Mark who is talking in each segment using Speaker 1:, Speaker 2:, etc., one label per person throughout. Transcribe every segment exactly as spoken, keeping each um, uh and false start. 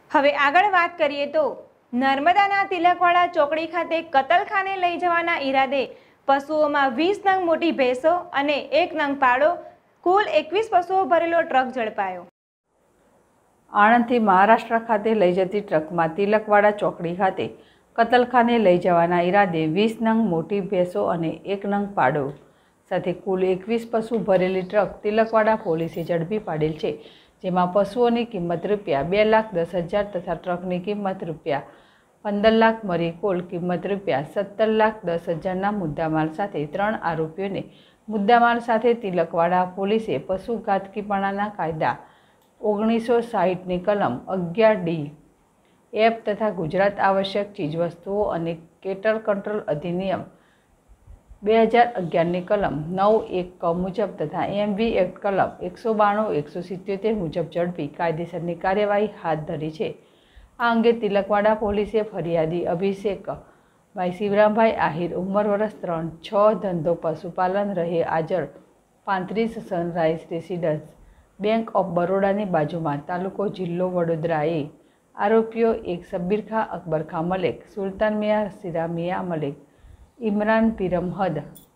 Speaker 1: હવે આગળ વાત કરીએ તો નર્મદાના તિલકવાડા ચોકડી ખાતે કતલખાને લઈ જવાના ઈરાદે પશુઓમાં વીસ નંગ મોટી ભેંસો અને એક નંગ પાડો કુલ એકવીસ પશુઓ ભરેલો ટ્રક ઝડપાયો।
Speaker 2: આણંદથી મહારાષ્ટ્ર ખાતે લઈ જતી ટ્રકમાં તિલકવાડા ચોકડી ખાતે કતલખાને લઈ જવાના ઈરાદે વીસ નંગ મોટી ભેંસો અને એક નંગ પાડો સાથે કુલ એકવીસ પશુ ભરેલી ટ્રક તિલકવાડા પોલીસે ઝડપી પાડેલ છે, જેમાં પશુઓની કિંમત રૂપિયા બે લાખ દસ હજાર તથા ટ્રકની કિંમત રૂપિયા પંદર લાખ મળી કુલ કિંમત રૂપિયા સત્તર લાખ દસ હજારના મુદ્દામાલ સાથે ત્રણ આરોપીઓને મુદ્દામાલ સાથે તિલકવાડા પોલીસે પશુ ઘાતકીપણાના કાયદા ઓગણીસો સાહીઠની કલમ અગિયાર ડી એફ તથા ગુજરાત આવશ્યક ચીજવસ્તુઓ અને કેટલ કંટ્રોલ અધિનિયમ બે હજાર અગિયારની કલમ નવ એક ક મુજબ તથા એમ વી એક્ટ કલમ એકસો બાણું એકસો સિત્યોતેર મુજબ ઝડપી કાયદેસરની કાર્યવાહી હાથ ધરી છે। આ અંગે તિલકવાડા પોલીસે ફરિયાદી અભિષેક ભાઈ શિવરામભાઈ આહિર ઉંમર વર્ષ ત્રણ છ ધંધો પશુપાલન રહે આજર પાંત્રીસ સનરાઈઝ રેસિડન્સ બેંક ઓફ બરોડાની બાજુમાં તાલુકો જિલ્લો વડોદરા એ આરોપીઓ એક સબ્બીર ખાં અકબર ખાં મલેક સુલતાન મિયા સિરા મિયા મલેક ઇમરાન પીરમ હદ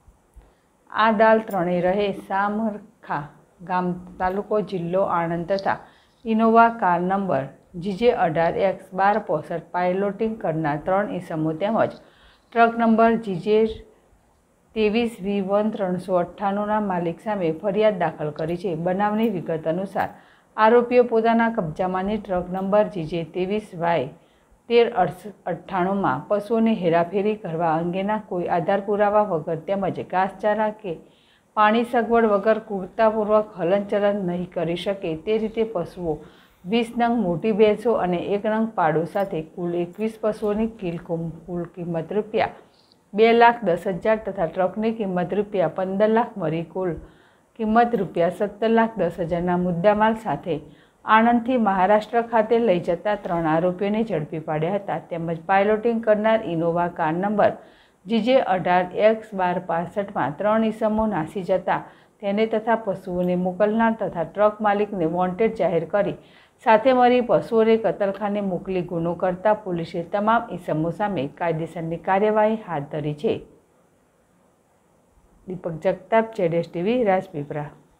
Speaker 2: આ દાલ ત્રણેય રહે સામરખા ગામ તાલુકો જિલ્લો આણંદ તથા ઇનોવા કાર નંબર જીજે અઢાર એક્સ બાર પોસઠ પાયલોટિંગ કરનાર ત્રણ ઈસમો તેમજ ટ્રક નંબર જીજે ત્રેવીસ વી વન ત્રણસો અઠ્ઠાણુંના માલિક સામે ફરિયાદ દાખલ કરી છે। બનાવની વિગત અનુસાર આરોપીઓ પોતાના કબજામાંની ટ્રક નંબર જીજે ત્રેવીસ વાય તેર અઠ્ઠાણુંમાં પશુઓની હેરાફેરી કરવા અંગેના કોઈ આધાર પુરાવા વગર તેમજ ઘાસચારા કે પાણી સગવડ વગર કુર્તાપૂર્વક હલનચલન નહીં કરી શકે તે રીતે પશુઓ વીસ નંગ મોટી ભેંસો અને એક નંગ પાડો સાથે કુલ એકવીસ પશુઓની કીલ કુલ કિંમત રૂપિયા બે લાખ દસ હજાર તથા ટ્રકની કિંમત રૂપિયા પંદર લાખ મળી કુલ કિંમત રૂપિયા સત્તર લાખ દસ હજારના મુદ્દામાલ સાથે આણંદથી મહારાષ્ટ્ર ખાતે લઈ જતા ત્રણ આરોપીઓને ઝડપી પાડ્યા હતા, તેમજ પાયલોટિંગ કરનાર ઇનોવા કાર નંબર જીજે અઢાર એક્સ બાર પાસઠમાં ત્રણ ઈસમો નાસી જતા તેને તથા પશુઓને મોકલનાર તથા ટ્રક માલિકને વોન્ટેડ જાહેર કરી સાથે મળી પશુઓને કતલખાને મોકલી ગુનો કરતા પોલીસે તમામ ઈસમો સામે કાયદેસરની કાર્યવાહી હાથ ધરી છે। દીપક જગતાપ, જેડેશ ટીવી, રાજપીપળા।